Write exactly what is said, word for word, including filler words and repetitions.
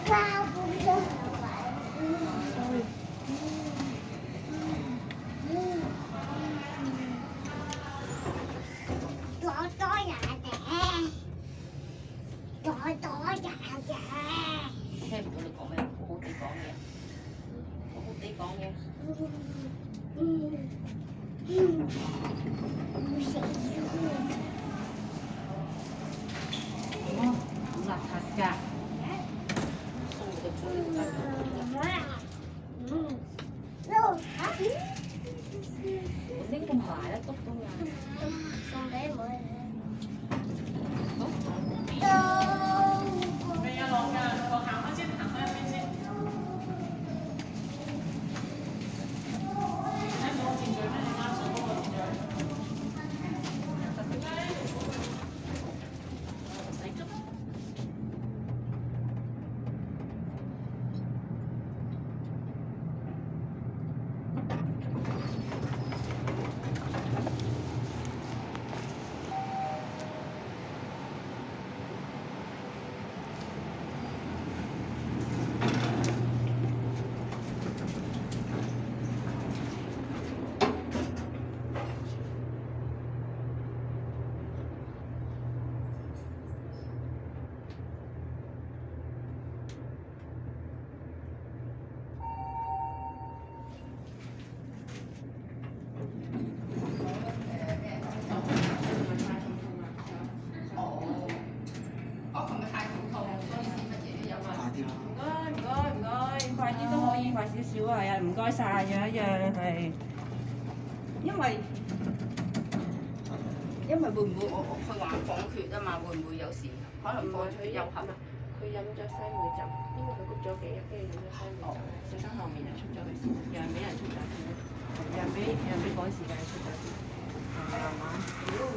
聽唔到你講咩？好好地講嘢，好好地講嘢。哦，好邋遢㗎！送你個嘴，我拎咁埋啦，篤到呀！ 送俾妹。 未啊，落㗎，落行開先，行開一邊先。睇冇秩序咩？你啱數嗰個秩序。唔使捉。 快啲都可以，快少少啊！係啊，唔該晒，樣一樣係。因為因為會唔會我我佢話放血啊嘛？會唔會有時可能放出去休克啊？ 佢飲咗西梅酒，因為佢谷咗幾日，跟住飲咗西梅酒，小心後面又出咗去先，讓俾人出咗先，讓俾讓俾趕時間出咗先，慢慢。